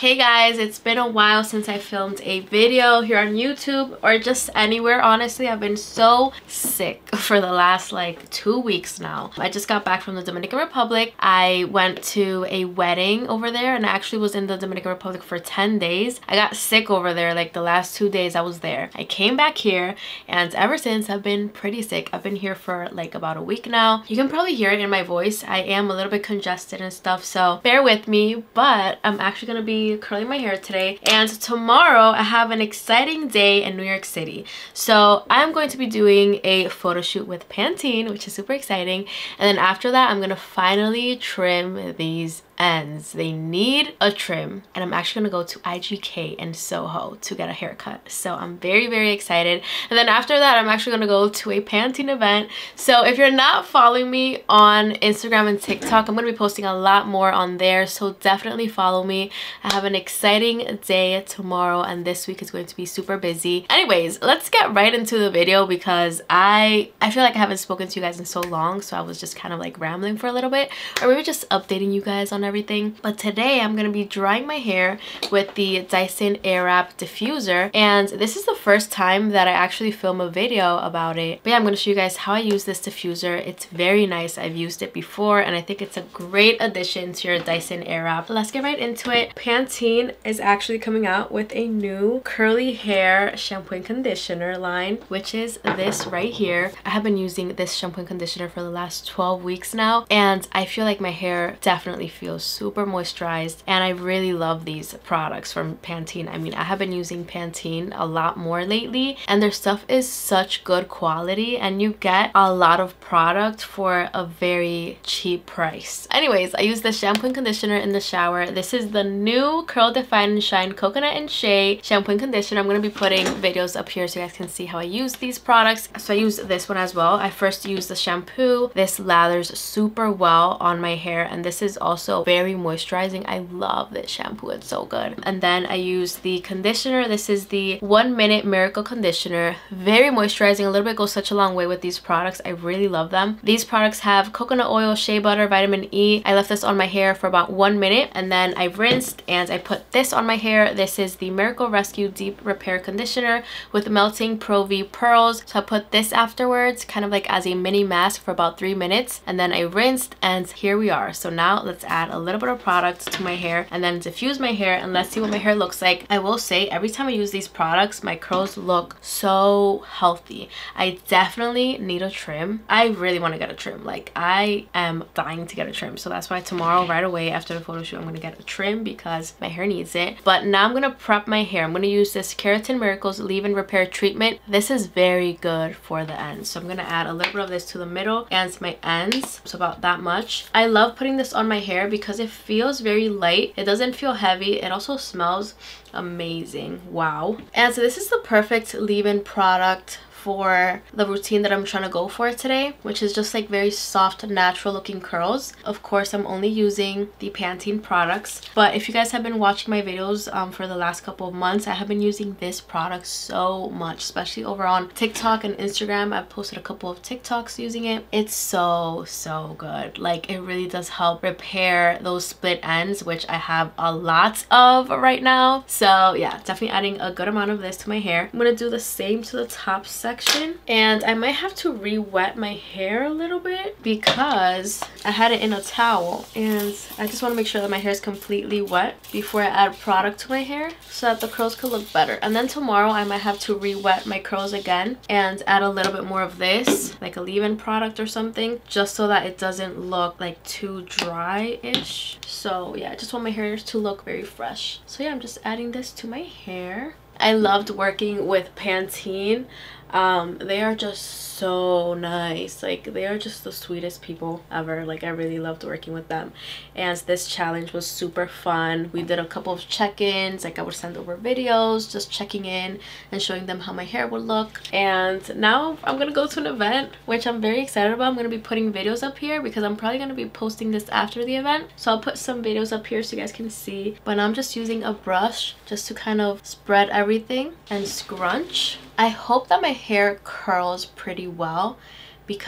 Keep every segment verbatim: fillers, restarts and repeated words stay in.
Hey guys, it's been a while since I filmed a video here on YouTube or just anywhere. Honestly, I've been so sick for the last like two weeks now. I just got back from the Dominican Republic. I went to a wedding over there and I actually was in the Dominican Republic for ten days. I got sick over there like the last two days I was there. I came back here and ever since I've been pretty sick. I've been here for like about a week now. You can probably hear it in my voice. I am a little bit congested and stuff, so bear with me, but I'm actually gonna be curling my hair today, and tomorrow I have an exciting day in New York City. So I'm going to be doing a photo shoot with Pantene, which is super exciting, and then after that I'm gonna finally trim these ends. They need a trim, and I'm actually gonna go to I G K in Soho to get a haircut. So I'm very very excited, and then after that I'm actually gonna go to a Pantene event. So if you're not following me on Instagram and TikTok, I'm gonna be posting a lot more on there, so definitely follow me. I have an exciting day tomorrow and this week is going to be super busy. Anyways, let's get right into the video because I I feel like I haven't spoken to you guys in so long, so I was just kind of like rambling for a little bit, or maybe just updating you guys on everything. But today I'm gonna be drying my hair with the Dyson Airwrap diffuser, and this is the first time that I actually film a video about it. But yeah, I'm gonna show you guys how I use this diffuser. It's very nice. I've used it before and I think it's a great addition to your Dyson Airwrap. Let's get right into it. Pantene is actually coming out with a new curly hair shampoo and conditioner line, which is this right here. I have been using this shampoo and conditioner for the last twelve weeks now, and I feel like my hair definitely feels super moisturized, and I really love these products from Pantene. I mean, I have been using Pantene a lot more lately, and their stuff is such good quality and you get a lot of product for a very cheap price. Anyways, I use the shampoo and conditioner in the shower. This is the new Curl Define and Shine Coconut and Shea shampoo and conditioner. I'm going to be putting videos up here so you guys can see how I use these products. So I use this one as well. I first use the shampoo. This lathers super well on my hair, and this is also very moisturizing. I love this shampoo. It's so good. And then I use the conditioner. This is the One Minute Miracle Conditioner. Very moisturizing. A little bit goes such a long way with these products. I really love them. These products have coconut oil, shea butter, vitamin E. I left this on my hair for about one minute and then I rinsed and I put this on my hair. This is the Miracle Rescue Deep Repair Conditioner with melting Pro V pearls. So I put this afterwards, kind of like as a mini mask for about three minutes, and then I rinsed, and here we are. So now let's add a little bit of product to my hair and then diffuse my hair, and let's see what my hair looks like. I will say every time I use these products, my curls look so healthy. I definitely need a trim. I really want to get a trim. Like, I am dying to get a trim, so that's why tomorrow right away after the photo shoot I'm going to get a trim because my hair needs it. But now I'm going to prep my hair. I'm going to use this Keratin Miracles Leave-In Repair Treatment. This is very good for the ends, so I'm going to add a little bit of this to the middle and my ends, so about that much. I love putting this on my hair because it feels very light. It doesn't feel heavy. It also smells amazing. Wow. And so this is the perfect leave-in product for the routine that I'm trying to go for today, which is just like very soft, natural looking curls. Of course, I'm only using the Pantene products, but if you guys have been watching my videos um, for the last couple of months, I have been using this product so much, especially over on TikTok and Instagram. I've posted a couple of TikToks using it. It's so, so good. Like, it really does help repair those split ends, which I have a lot of right now. So yeah, definitely adding a good amount of this to my hair. I'm gonna do the same to the top section. And I might have to re-wet my hair a little bit because I had it in a towel, and I just want to make sure that my hair is completely wet before I add product to my hair so that the curls could look better. And then tomorrow I might have to re-wet my curls again and add a little bit more of this, like a leave-in product or something, just so that it doesn't look like too dry-ish. So yeah, I just want my hair to look very fresh. So yeah, I'm just adding this to my hair. I loved working with Pantene. Um, they are just so nice. Like, they are just the sweetest people ever. Like, I really loved working with them, and this challenge was super fun. We did a couple of check-ins. Like, I would send over videos just checking in and showing them how my hair would look. And now I'm gonna go to an event, which I'm very excited about. I'm gonna be putting videos up here because I'm probably gonna be posting this after the event, so I'll put some videos up here so you guys can see. But now I'm just using a brush just to kind of spread everything and scrunch. I hope that my hair curls pretty well because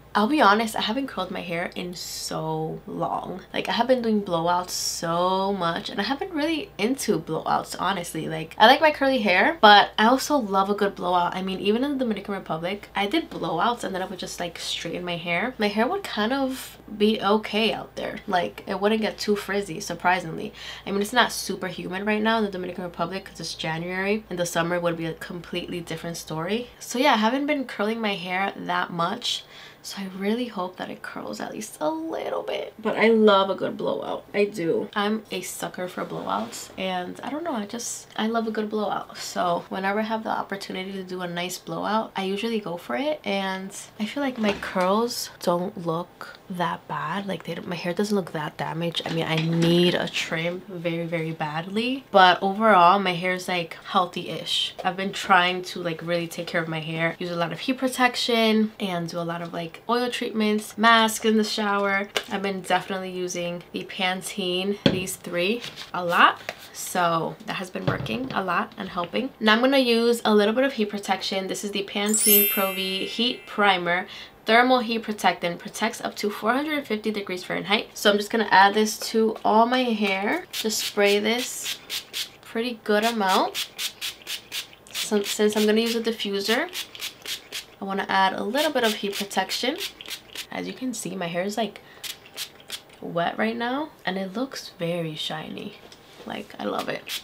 I'll be honest, I haven't curled my hair in so long. Like I have been doing blowouts so much and I haven't really into blowouts, honestly. Like I like my curly hair, but I also love a good blowout. I mean, even in the Dominican Republic, I did blowouts and then I would just like straighten my hair. My hair would kind of be okay out there. Like it wouldn't get too frizzy, surprisingly. I mean, it's not super humid right now in the Dominican Republic because it's January. In the summer it would be a completely different story. So yeah, I haven't been curling my hair that much. So I really hope that it curls at least a little bit. But I love a good blowout. I do. I'm a sucker for blowouts. And I don't know, I just, I love a good blowout. So whenever I have the opportunity to do a nice blowout, I usually go for it. And I feel like my curls don't look that bad. Like they don't, my hair doesn't look that damaged. I mean, I need a trim very, very badly. But overall, my hair is like healthy-ish. I've been trying to like really take care of my hair. Use a lot of heat protection and do a lot of like oil treatments, mask in the shower. I've been definitely using the Pantene, these three, a lot. So that has been working a lot and helping. Now I'm going to use a little bit of heat protection. This is the Pantene Pro V Heat Primer. Thermal heat protectant, protects up to four hundred fifty degrees Fahrenheit. So I'm just going to add this to all my hair. Just spray this pretty good amount. So, since I'm going to use a diffuser, I want to add a little bit of heat protection. As you can see, my hair is like wet right now and it looks very shiny. Like I love it.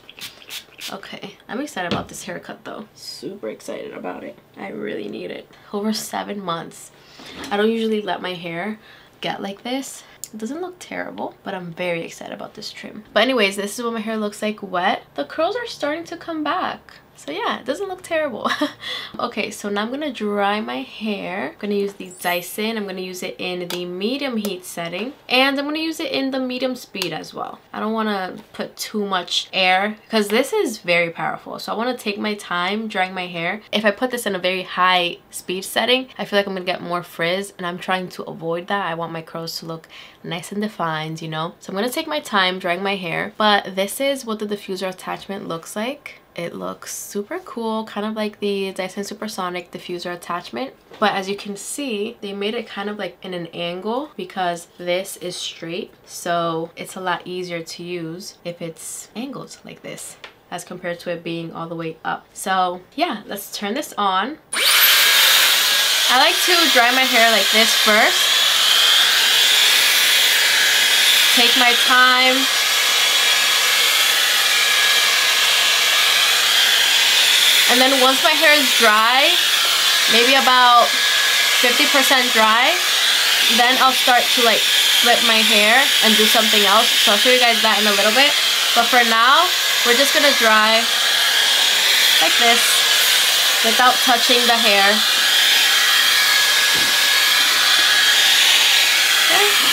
Okay, I'm excited about this haircut though. Super excited about it. I really need it. Over seven months. I don't usually let my hair get like this. It doesn't look terrible, but I'm very excited about this trim. But anyways, this is what my hair looks like wet. The curls are starting to come back. So yeah, it doesn't look terrible. Okay, so now I'm gonna dry my hair. I'm gonna use the Dyson. I'm gonna use it in the medium heat setting, and I'm gonna use it in the medium speed as well. I don't want to put too much air because this is very powerful. So I want to take my time drying my hair. If I put this in a very high speed setting, I feel like I'm gonna get more frizz, and I'm trying to avoid that. I want my curls to look nice and defined, you know. So I'm gonna take my time drying my hair. But this is what the diffuser attachment looks like. It looks super cool, kind of like the Dyson Supersonic diffuser attachment. But as you can see, they made it kind of like in an angle because this is straight. So it's a lot easier to use if it's angled like this as compared to it being all the way up. So yeah, let's turn this on. I like to dry my hair like this first. Take my time. And then once my hair is dry, maybe about fifty percent dry, then I'll start to like flip my hair and do something else. So I'll show you guys that in a little bit. But for now, we're just gonna dry like this without touching the hair. Okay.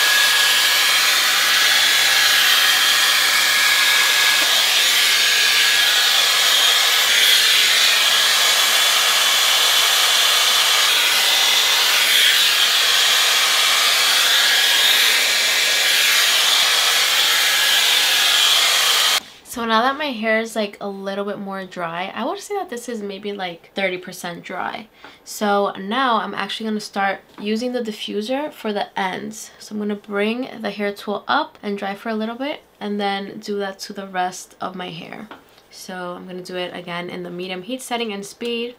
So now that my hair is like a little bit more dry, I would say that this is maybe like thirty percent dry. So now I'm actually going to start using the diffuser for the ends. So I'm going to bring the hair tool up and dry for a little bit and then do that to the rest of my hair. So I'm going to do it again in the medium heat setting and speed.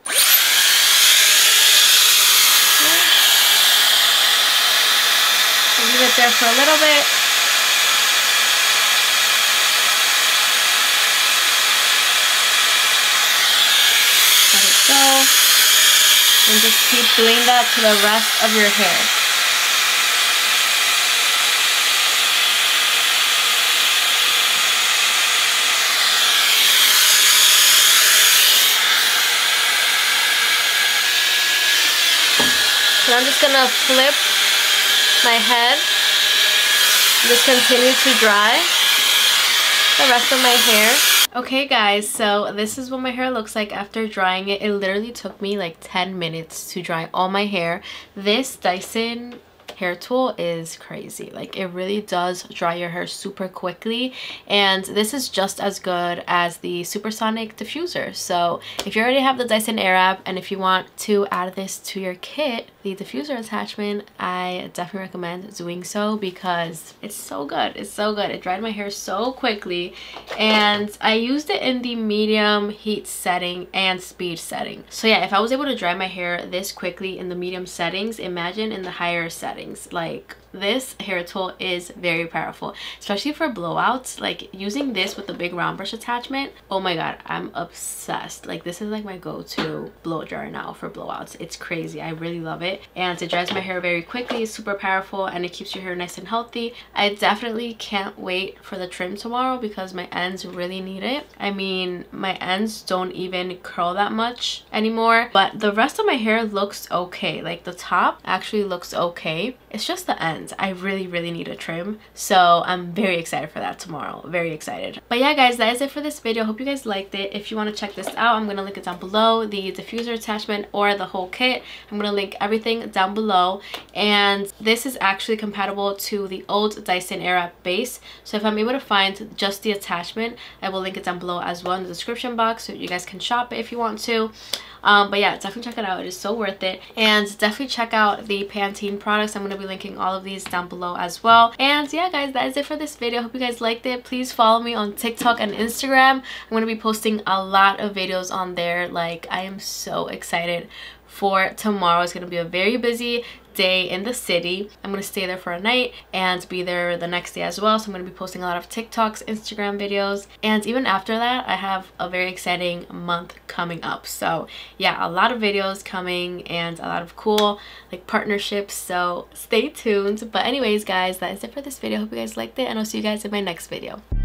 I'll leave it there for a little bit. Go and just keep doing that to the rest of your hair. So I'm just gonna flip my head, just continue to dry the rest of my hair. Okay guys, so this is what my hair looks like after drying it. It literally took me like ten minutes to dry all my hair. This Dyson hair tool is crazy. Like it really does dry your hair super quickly, and this is just as good as the Supersonic diffuser. So if you already have the Dyson Airwrap and if you want to add this to your kit, the diffuser attachment, I definitely recommend doing so because it's so good. It's so good. It dried my hair so quickly, and I used it in the medium heat setting and speed setting. So yeah, if I was able to dry my hair this quickly in the medium settings, imagine in the higher settings. Like, this hair tool is very powerful, especially for blowouts. Like, using this with the big round brush attachment, oh my god, I'm obsessed. Like, this is like my go-to blow dryer now for blowouts. It's crazy. I really love it, and it dries my hair very quickly. It's super powerful, and it keeps your hair nice and healthy. I definitely can't wait for the trim tomorrow because my ends really need it. I mean, my ends don't even curl that much anymore, but the rest of my hair looks okay. Like, the top actually looks okay. It's just the ends. I really, really need a trim. So I'm very excited for that tomorrow. Very excited. But yeah, guys, that is it for this video. Hope you guys liked it. If you want to check this out, I'm going to link it down below. The diffuser attachment or the whole kit. I'm going to link everything down below. And this is actually compatible to the old Dyson Airwrap base. So if I'm able to find just the attachment, I will link it down below as well in the description box, so you guys can shop it if you want to. Um, but yeah, definitely check it out. It is so worth it. And definitely check out the Pantene products. I'm going to be linking all of these down below as well. And yeah, guys, that is it for this video. Hope you guys liked it. Please follow me on TikTok and Instagram. I'm going to be posting a lot of videos on there. Like, I am so excited for tomorrow. It's going to be a very busy day in the city. I'm going to stay there for a night and be there the next day as well. So I'm going to be posting a lot of TikToks, Instagram videos, and even after that, I have a very exciting month coming up. So yeah, a lot of videos coming and a lot of cool like partnerships. So stay tuned. But anyways, guys, that is it for this video. Hope you guys liked it, and I'll see you guys in my next video.